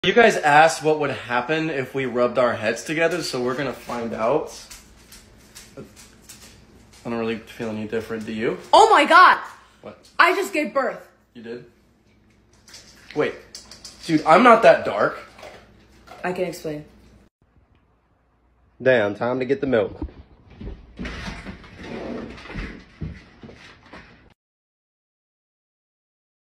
You guys asked what would happen if we rubbed our heads together, so we're gonna find out. I don't really feel any different, do you? Oh my god! What? I just gave birth. You did? Wait. Dude, I'm not that dark. I can explain. Damn, time to get the milk.